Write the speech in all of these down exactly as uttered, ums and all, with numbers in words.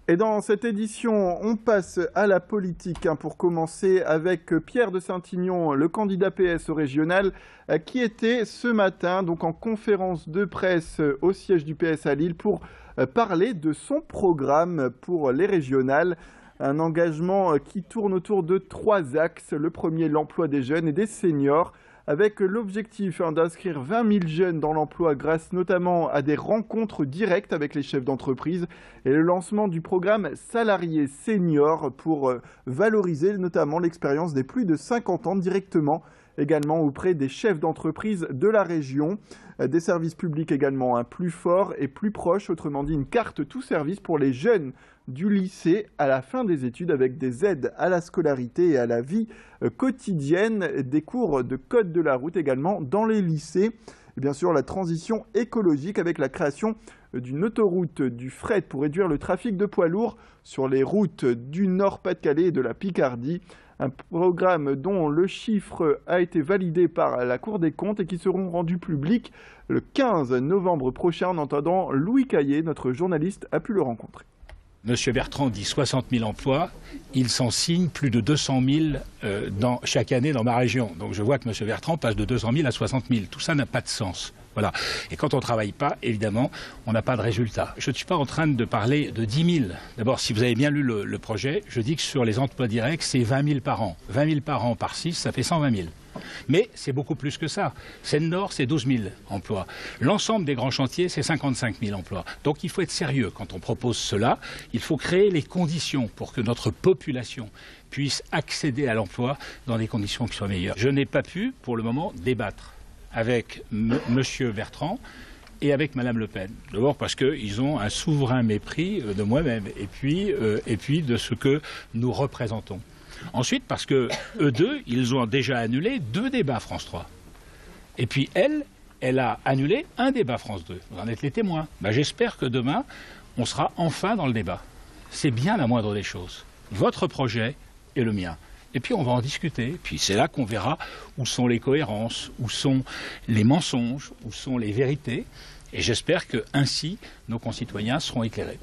Et dans cette édition, on passe à la politique hein, pour commencer avec Pierre de Saint-Ignon, le candidat P S au régional, qui était ce matin donc en conférence de presse au siège du P S à Lille pour parler de son programme pour les régionales. Un engagement qui tourne autour de trois axes. Le premier, l'emploi des jeunes et des seniors, avec l'objectif hein, d'inscrire vingt mille jeunes dans l'emploi grâce notamment à des rencontres directes avec les chefs d'entreprise et le lancement du programme Salariés Seniors pour euh, valoriser notamment l'expérience des plus de cinquante ans directement également auprès des chefs d'entreprise de la région. Euh, des services publics également hein, plus forts et plus proches, autrement dit une carte tout service pour les jeunes du lycée à la fin des études avec des aides à la scolarité et à la vie quotidienne, des cours de code de la route également dans les lycées. Et bien sûr, la transition écologique avec la création d'une autoroute du fret pour réduire le trafic de poids lourds sur les routes du Nord-Pas-de-Calais et de la Picardie. Un programme dont le chiffre a été validé par la Cour des comptes et qui seront rendus publics le quinze novembre prochain. En entendant Louis Caillé, notre journaliste, a pu le rencontrer. Monsieur Bertrand dit soixante mille emplois, il s'en signe plus de deux cent mille euh, dans, chaque année dans ma région. Donc je vois que Monsieur Bertrand passe de deux cent mille à soixante mille. Tout ça n'a pas de sens. Voilà. Et quand on ne travaille pas, évidemment, on n'a pas de résultat. Je ne suis pas en train de parler de dix mille. D'abord, si vous avez bien lu le, le projet, je dis que sur les emplois directs, c'est vingt mille par an. vingt mille par an par six, ça fait cent vingt mille. Mais c'est beaucoup plus que ça. Seine-Nord, c'est douze mille emplois. L'ensemble des grands chantiers, c'est cinquante-cinq mille emplois. Donc il faut être sérieux quand on propose cela. Il faut créer les conditions pour que notre population puisse accéder à l'emploi dans des conditions qui soient meilleures. Je n'ai pas pu, pour le moment, débattre avec M. Bertrand et avec Madame Le Pen. D'abord parce qu'ils ont un souverain mépris de moi-même et puis, euh, et puis de ce que nous représentons. Ensuite, parce que eux deux, ils ont déjà annulé deux débats France trois. Et puis elle, elle a annulé un débat France deux. Vous en êtes les témoins. Ben, j'espère que demain, on sera enfin dans le débat. C'est bien la moindre des choses. Votre projet et le mien. Et puis on va en discuter. Puis c'est là qu'on verra où sont les cohérences, où sont les mensonges, où sont les vérités. Et j'espère que ainsi, nos concitoyens seront éclairés.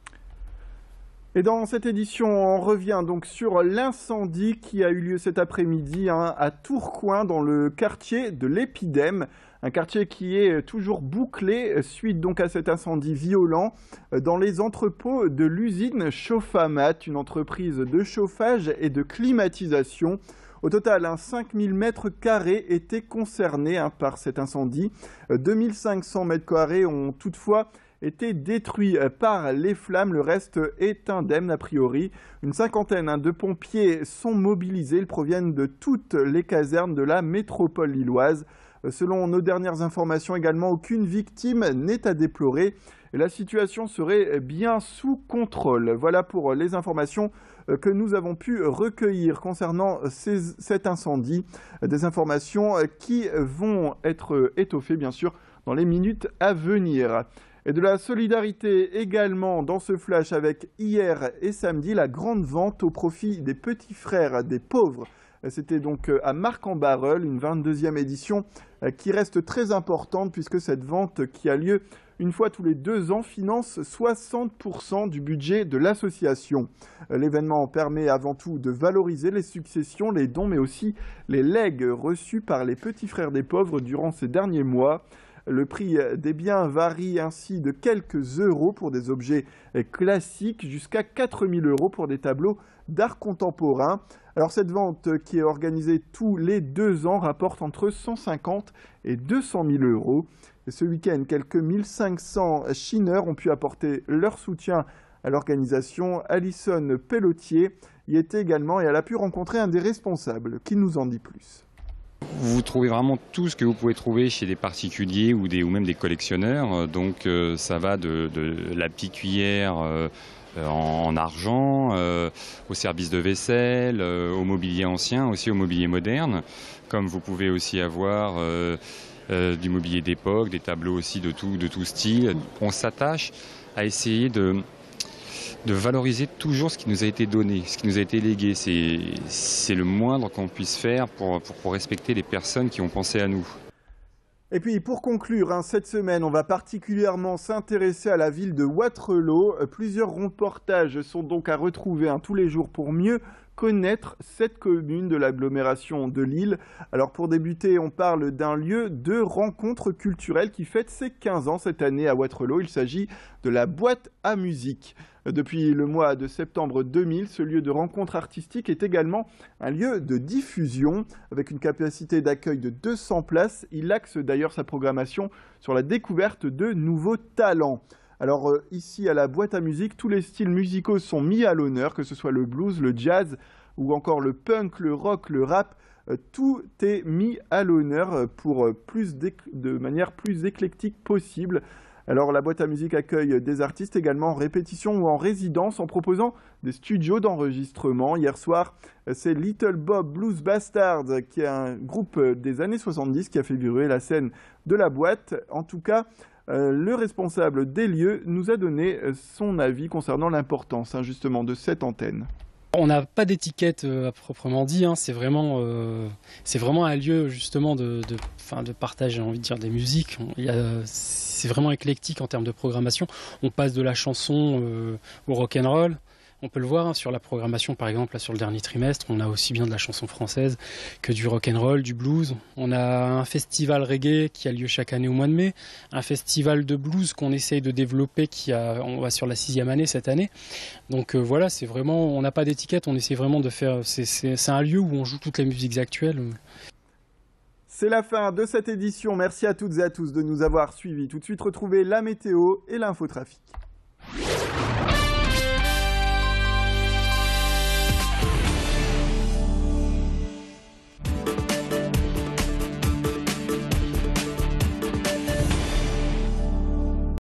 Et dans cette édition, on revient donc sur l'incendie qui a eu lieu cet après-midi hein, à Tourcoing, dans le quartier de l'Épidème. Un quartier qui est toujours bouclé suite donc à cet incendie violent dans les entrepôts de l'usine Chauffamat, une entreprise de chauffage et de climatisation. Au total, hein, cinq mille mètres carrés étaient concernés hein, par cet incendie. deux mille cinq cents mètres carrés ont toutefois été détruits par les flammes. Le reste est indemne a priori. Une cinquantaine hein, de pompiers sont mobilisés. Ils proviennent de toutes les casernes de la métropole lilloise. Selon nos dernières informations également, aucune victime n'est à déplorer. La situation serait bien sous contrôle. Voilà pour les informations que nous avons pu recueillir concernant ces, cet incendie. Des informations qui vont être étoffées, bien sûr, dans les minutes à venir. Et de la solidarité également dans ce flash avec hier et samedi, la grande vente au profit des petits frères des pauvres. C'était donc à Marc-en-Barœul, une vingt-deuxième édition qui reste très importante puisque cette vente qui a lieu une fois tous les deux ans finance soixante pour cent du budget de l'association. L'événement permet avant tout de valoriser les successions, les dons, mais aussi les legs reçus par les petits frères des pauvres durant ces derniers mois. Le prix des biens varie ainsi de quelques euros pour des objets classiques jusqu'à quatre mille euros pour des tableaux d'art contemporain. Alors cette vente qui est organisée tous les deux ans rapporte entre cent cinquante et deux cent mille euros. Et ce week-end, quelques mille cinq cents chineurs ont pu apporter leur soutien à l'organisation. Alison Pelletier y était également et elle a pu rencontrer un des responsables qui nous en dit plus. Vous trouvez vraiment tout ce que vous pouvez trouver chez des particuliers ou, des, ou même des collectionneurs. Donc euh, ça va de, de la petite cuillère euh, en, en argent, euh, au service de vaisselle, euh, au mobilier ancien, aussi au mobilier moderne. Comme vous pouvez aussi avoir euh, euh, du mobilier d'époque, des tableaux aussi de tout, de tout style. On s'attache à essayer de... de valoriser toujours ce qui nous a été donné, ce qui nous a été légué. C'est le moindre qu'on puisse faire pour, pour, pour respecter les personnes qui ont pensé à nous. Et puis pour conclure, hein, cette semaine, on va particulièrement s'intéresser à la ville de Wattrelos. Euh, Plusieurs reportages sont donc à retrouver hein, tous les jours pour mieux connaître cette commune de l'agglomération de Lille. Alors pour débuter, on parle d'un lieu de rencontre culturelle qui fête ses quinze ans cette année à Wattrelos. Il s'agit de la boîte à musique. Depuis le mois de septembre deux mille, ce lieu de rencontre artistique est également un lieu de diffusion avec une capacité d'accueil de deux cents places. Il axe d'ailleurs sa programmation sur la découverte de nouveaux talents. Alors euh, ici à la boîte à musique, tous les styles musicaux sont mis à l'honneur, que ce soit le blues, le jazz ou encore le punk, le rock, le rap. Euh, tout est mis à l'honneur pour euh, plus de manière plus éclectique possible. Alors la boîte à musique accueille des artistes également en répétition ou en résidence en proposant des studios d'enregistrement. Hier soir, c'est Little Bob Blues Bastards, qui est un groupe des années soixante-dix qui a fait vibrer la scène de la boîte. En tout cas, euh, le responsable des lieux nous a donné son avis concernant l'importance hein, justement de cette antenne. On n'a pas d'étiquette euh, à proprement dit, hein. c'est vraiment, euh, c'est vraiment un lieu justement de, de, enfin, de partage, j'ai envie de dire, des musiques. Il y a, c'est vraiment éclectique en termes de programmation. On passe de la chanson euh, au rock'n'roll. On peut le voir hein, sur la programmation, par exemple, là, sur le dernier trimestre, on a aussi bien de la chanson française que du rock'n'roll, du blues. On a un festival reggae qui a lieu chaque année au mois de mai, un festival de blues qu'on essaye de développer, qui a, on va sur la sixième année cette année. Donc euh, voilà, c'est vraiment, on n'a pas d'étiquette, on essaie vraiment de faire, c'est, c'est, c'est un lieu où on joue toutes les musiques actuelles. C'est la fin de cette édition. Merci à toutes et à tous de nous avoir suivis. Tout de suite, retrouvez la météo et l'infotrafic.